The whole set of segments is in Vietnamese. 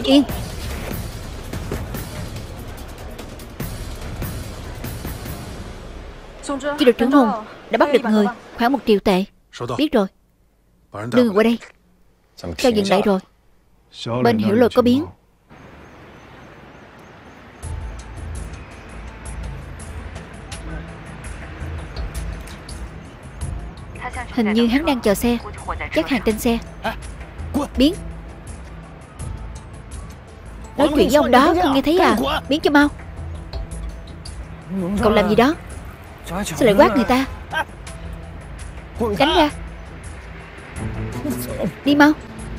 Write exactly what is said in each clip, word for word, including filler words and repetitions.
yên. Chi đội trưởng Hùng đã bắt được người, khoảng một triệu tệ. Biết rồi. Đưa người qua đây. Sao dừng lại rồi? Bên Hiểu Lôi có biến. Hình như hắn đang chờ xe. Chắc hàng trên xe. Biến. Nói chuyện với ông đó không nghe thấy à? Biến cho mau. Cậu làm gì đó? Sao lại quát người ta? Tránh ra. Đi mau.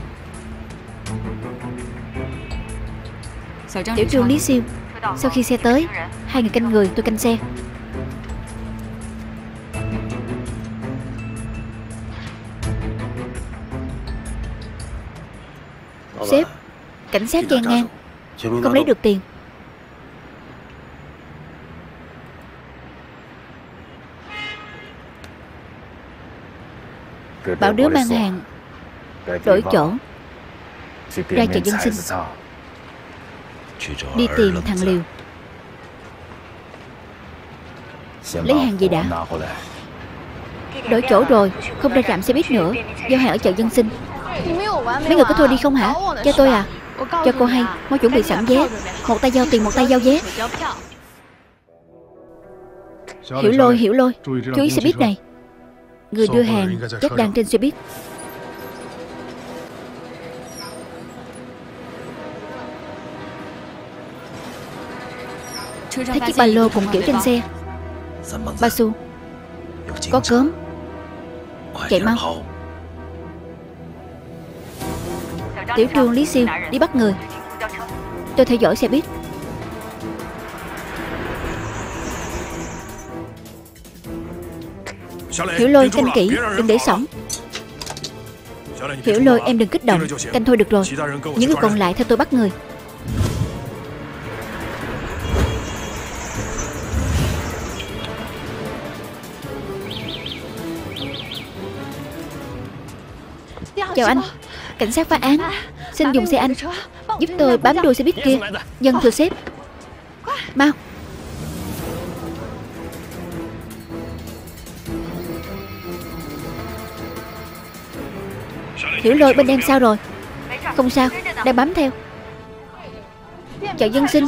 Tiểu trương Lý Siêu. Sau khi xe tới, hai người canh người, tôi canh xe. Sếp, cảnh sát chen ngang, không lấy được tiền. Bảo đứa mang hàng đổi chỗ, ra chợ Dân Sinh, đi tìm thằng Liều. Lấy hàng về đã. Đổi chỗ rồi, không ra trạm xe buýt nữa, giao hàng ở chợ Dân Sinh. Mấy người có thôi đi không hả? Cho tôi à? Cho cô hay, mau chuẩn bị sẵn vé. Một tay giao tiền, một tay giao vé. Hiểu Lôi, Hiểu Lôi, chú ý xe buýt này. Người đưa hàng chắc đang trên xe buýt. Thấy chiếc ba lô cùng kiểu trên xe. Ba Xu, có cớm, chạy mau. Tiểu trương Lý Siêu đi bắt người. Tôi theo dõi xe buýt. Hiểu Lôi canh kỹ, đừng để sõng. Hiểu Lôi em đừng kích động, canh thôi được rồi. Những người còn lại theo tôi bắt người. Chào anh, cảnh sát phá án. Xin dùng xe anh, giúp tôi bám đuôi xe buýt kia. Dân thưa sếp. Mau. Hiểu Lôi bên em sao rồi? Không sao, đang bám theo. Chợ Dân Sinh.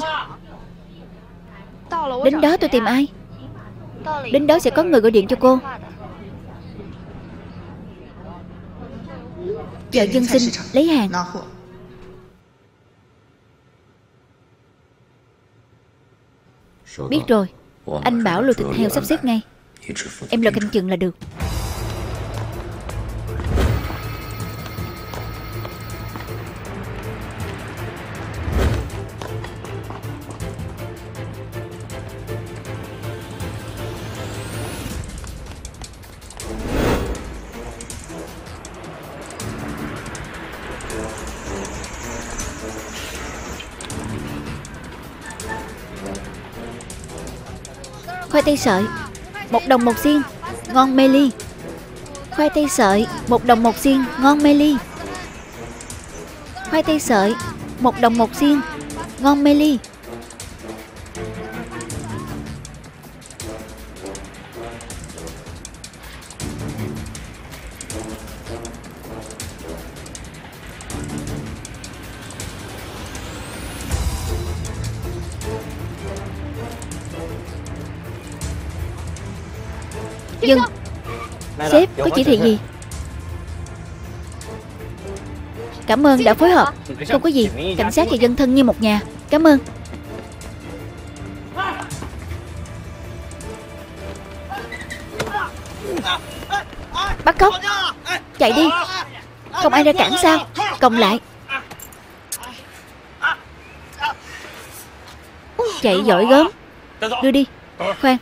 Đến đó tôi tìm ai? Đến đó sẽ có người gọi điện cho cô. Chợ Dân Sinh lấy hàng. Biết rồi. Anh bảo lùi thịt heo sắp xếp ngay. Em lo canh chừng là được. Khoai tây sợi một đồng một xiên, ngon mê ly. Khoai tây sợi một đồng một xiên, ngon mê ly. Khoai tây sợi một đồng một xiên, ngon mê ly. Dân. Sếp có chỉ thị gì? Cảm ơn đã phối hợp. Không có gì, cảnh sát và dân thân như một nhà. Cảm ơn. Bắt cóc. Chạy đi. Không ai ra cản sao? Còng lại. Chạy giỏi gớm. Đưa đi. Khoan.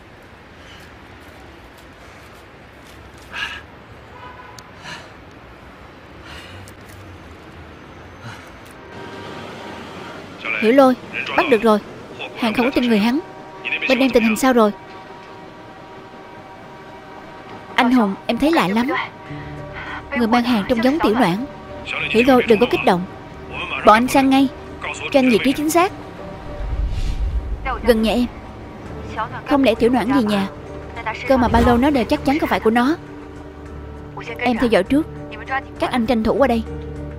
Hiểu Lôi, bắt được rồi. Hàng không có tin người hắn. Bên em tình hình sao rồi? Anh Hùng, em thấy lạ lắm. Người mang hàng trông giống Tiểu Noãn. Hiểu Lôi đừng có kích động. Bọn anh sang ngay. Cho anh vị trí chính xác. Gần nhà em. Không lẽ Tiểu Noãn về nhà? Cơ mà ba lô nó đều chắc chắn không phải của nó. Em theo dõi trước. Các anh tranh thủ qua đây.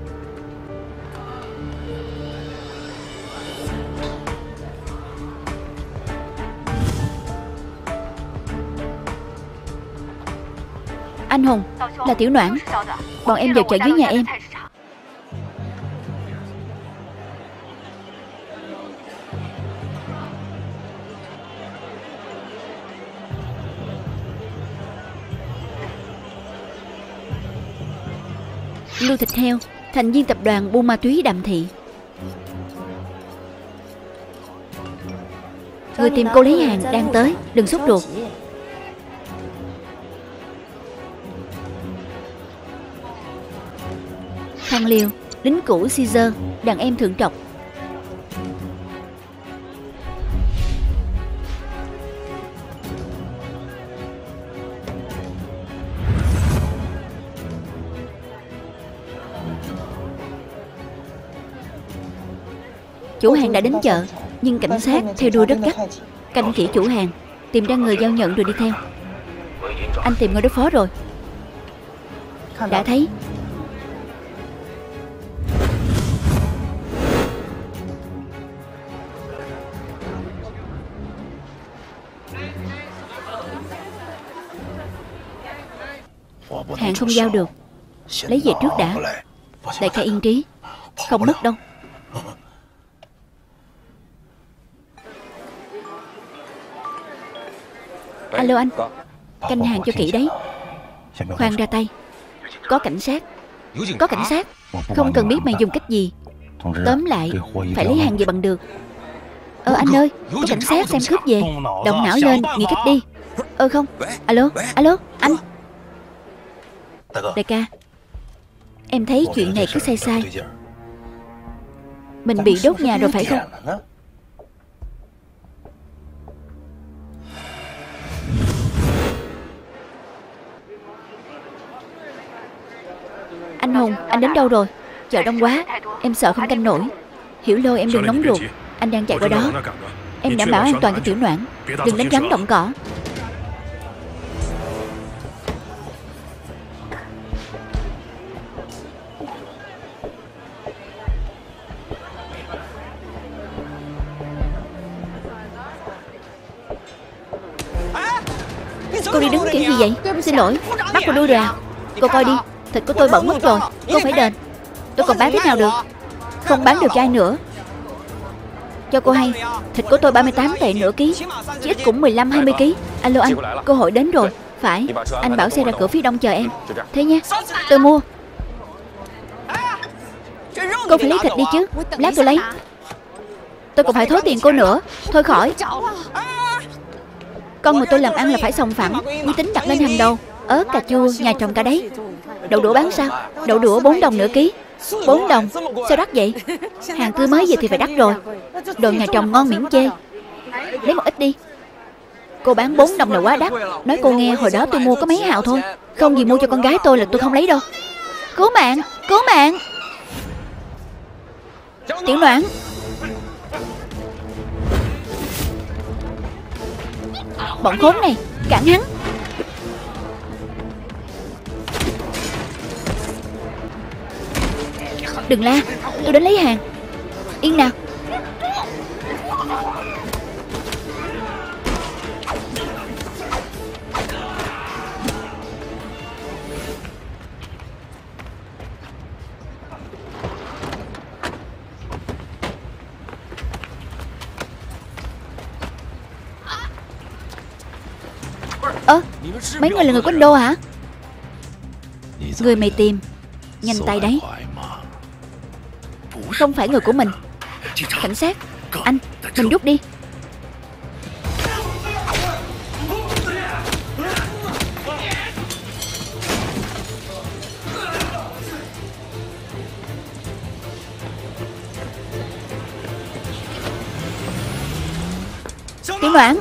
Anh Hùng, là Tiểu Noãn. Bọn em vào chợ dưới nhà em. Lưu Thịt Heo, thành viên tập đoàn buôn ma túy Đàm Thị. Người tìm cô lấy hàng đang tới, đừng sốt ruột. Thằng Liều, lính cũ Caesar, đàn em thượng trọc. Chủ hàng đã đến chợ, nhưng cảnh sát theo đuôi rất gắt. Canh kỹ chủ hàng, tìm ra người giao nhận rồi đi theo. Anh tìm người đối phó rồi. Đã thấy. Hàng không giao được, lấy về trước đã. Đại ca yên trí, không mất đâu. Alo anh, canh hàng cho kỹ đấy. Khoan ra tay. Có cảnh sát. Có cảnh sát. Không cần biết mày dùng cách gì. Tóm lại, phải lấy hàng về bằng được. Ờ anh ơi, có cảnh sát xem cướp về. Động não lên, nghĩ cách đi. Ờ không. Alo, alo, anh. Đại ca, em thấy chuyện này cứ sai sai. Mình bị đốt nhà rồi phải không? Anh Hùng, anh đến đâu rồi? Chợ đông quá, em sợ không canh nổi. Hiểu Lôi em đừng nóng ruột. Anh đang chạy qua đó. Em đảm bảo an toàn cho Tiểu Noãn. Đừng đánh rắn động cỏ. Cô đi đứng kiểu gì vậy? Xin lỗi, bắt cô đuôi rồi à? Cô coi đi, thịt của tôi bẩn mất rồi. Cô phải đền. Tôi còn bán thế nào được? Không bán được cho ai nữa. Cho cô hay, thịt của tôi ba mươi tám tệ nửa ký, chứ ít cũng mười lăm hai mươi ký. Alo anh, cơ hội đến rồi. Phải, anh bảo xe ra cửa phía đông chờ em. Thế nhé, tôi mua. Cô phải lấy thịt đi chứ. Lát tôi lấy. Tôi còn phải thối tiền cô nữa. Thôi khỏi. Con người tôi làm ăn là phải sòng phẳng, uy tín đặt lên hàng đầu. Ớt cà chua nhà trồng cả đấy. Đậu đũa bán sao? Đậu đũa bốn đồng nửa ký. Bốn đồng? Sao đắt vậy? Hàng tươi mới về thì phải đắt rồi. Đồ nhà trồng ngon miễn chê. Lấy một ít đi. Cô bán bốn đồng là quá đắt. Nói cô nghe, hồi đó tôi mua có mấy hào thôi. Không gì mua cho con gái tôi là tôi không lấy đâu. Cứu mạng, cứu mạng. Tiểu Noãn. Bọn khốn này, cản hắn. Đừng la, tôi đến lấy hàng. Yên nào. Ơ, mấy người là người của anh Đô hả? Người mày tìm nhanh tay đấy. Không phải người của mình. Cảnh sát, anh, mình rút đi. Tiểu Noãn.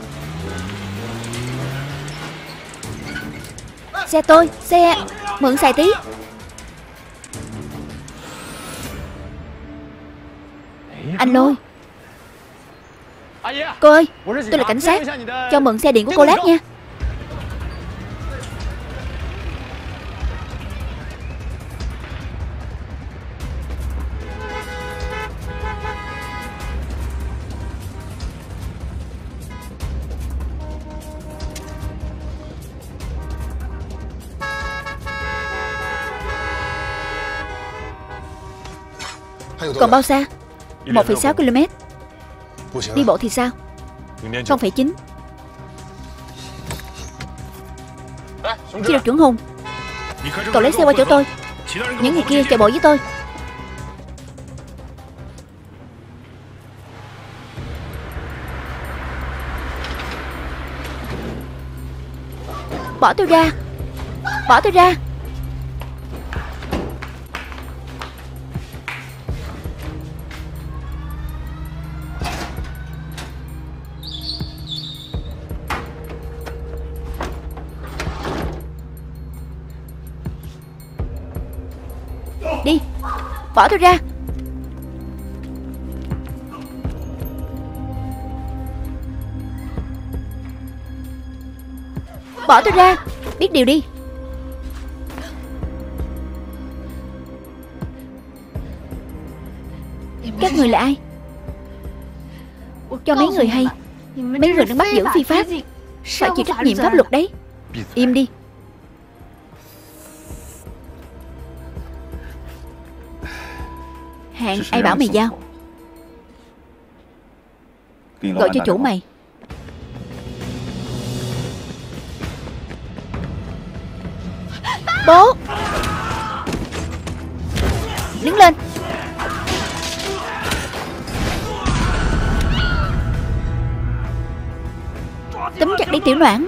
Xe tôi, xe, mượn xài tí. Anh Lôi. Cô ơi, tôi là cảnh sát, cho mượn xe điện của cô lát nha. Còn bao xa? một phẩy sáu ki lô mét. Đi bộ thì sao? không phẩy chín. Khi được chuẩn hùng, cậu lấy xe qua chỗ tôi. Những người kia chạy bộ với tôi. Bỏ tôi ra. Bỏ tôi ra. Đi. Bỏ tôi ra. Bỏ tôi ra. Biết điều đi. Các người là ai? Cho mấy người hay. Mấy người đang bắt giữ phi pháp, phải chịu trách nhiệm pháp luật đấy. Im đi. Hàng ai bảo mày giao? Gọi cho chủ mày. Bố, đứng lên. Túm chặt đi Tiểu Noãn.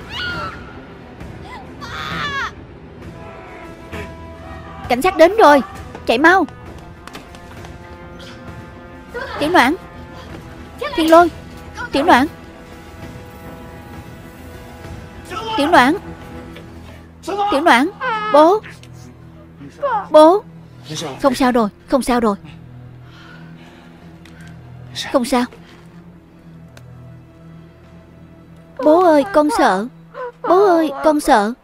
Cảnh sát đến rồi. Chạy mau. Tiểu Noãn. Thiên Lôi. Tiểu Noãn. Tiểu Noãn. Tiểu Noãn. Bố. Bố. Không sao rồi. Không sao rồi. Không sao. Bố ơi, con sợ. Bố ơi, con sợ.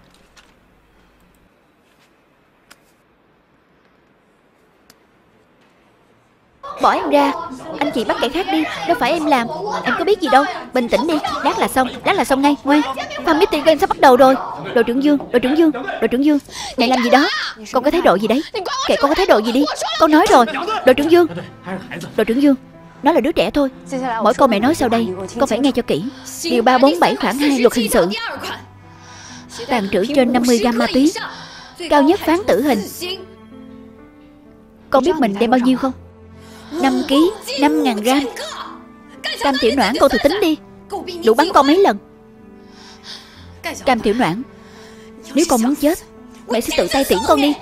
Bỏ em ra. Anh chị bắt kẻ khác đi. Đâu phải em làm. Em có biết gì đâu. Bình tĩnh đi. Lát là xong. Lát là xong ngay. Ngoan. Fan meeting của em sắp bắt đầu rồi. Đội trưởng Dương. Đội trưởng Dương. Đội trưởng Dương. Mẹ làm gì đó? Con có thái độ gì đấy? Kệ con có thái độ gì đi. Con nói rồi. Đội trưởng Dương. Đội trưởng Dương. Nó là đứa trẻ thôi. Mỗi câu mẹ nói sau đây con phải nghe cho kỹ. Điều ba bốn bảy khoản hai luật hình sự. Tàng trữ trên năm mươi gam ma túy, cao nhất phán tử hình. Con biết mình đem bao nhiêu không? Năm ký, năm ngàn gram. Cam Tiểu Noãn, con thử tính đi. Đủ bắn con mấy lần? Cam Tiểu Noãn, nếu con muốn chết, mẹ sẽ tự tay tiễn con đi.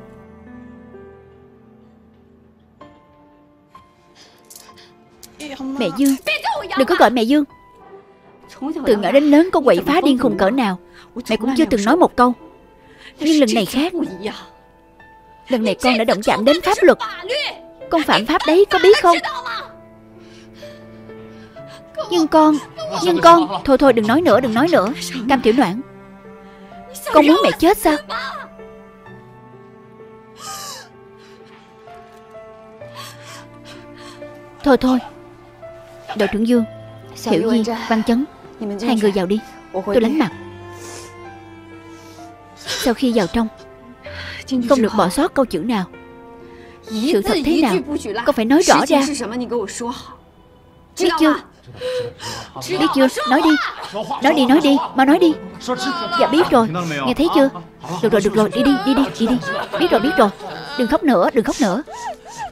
Mẹ Dương. Đừng có gọi mẹ Dương. Từ nhỏ đến lớn con quậy phá điên khùng cỡ nào mẹ cũng chưa từng nói một câu. Nhưng lần này khác. Lần này con đã động chạm đến pháp luật. Con phạm pháp đấy, có biết không? Nhưng con Nhưng con Thôi thôi đừng nói nữa, đừng nói nữa. Cam Tiểu Noãn, con muốn mẹ chết sao? Thôi thôi. Đội trưởng Dương, Hiểu Di, Văn Chấn, hai người vào đi. Tôi lánh mặt. Sau khi vào trong, không được bỏ sót câu chữ nào. Sự thật thế nào con phải nói rõ ra. Biết chưa? Biết chưa? Nói đi. Nói đi, nói đi, mau nói đi. Dạ biết rồi. Nghe thấy chưa? Được rồi, được rồi, đi đi, đi đi, đi đi. Biết rồi, biết rồi. Đừng khóc nữa, đừng khóc nữa.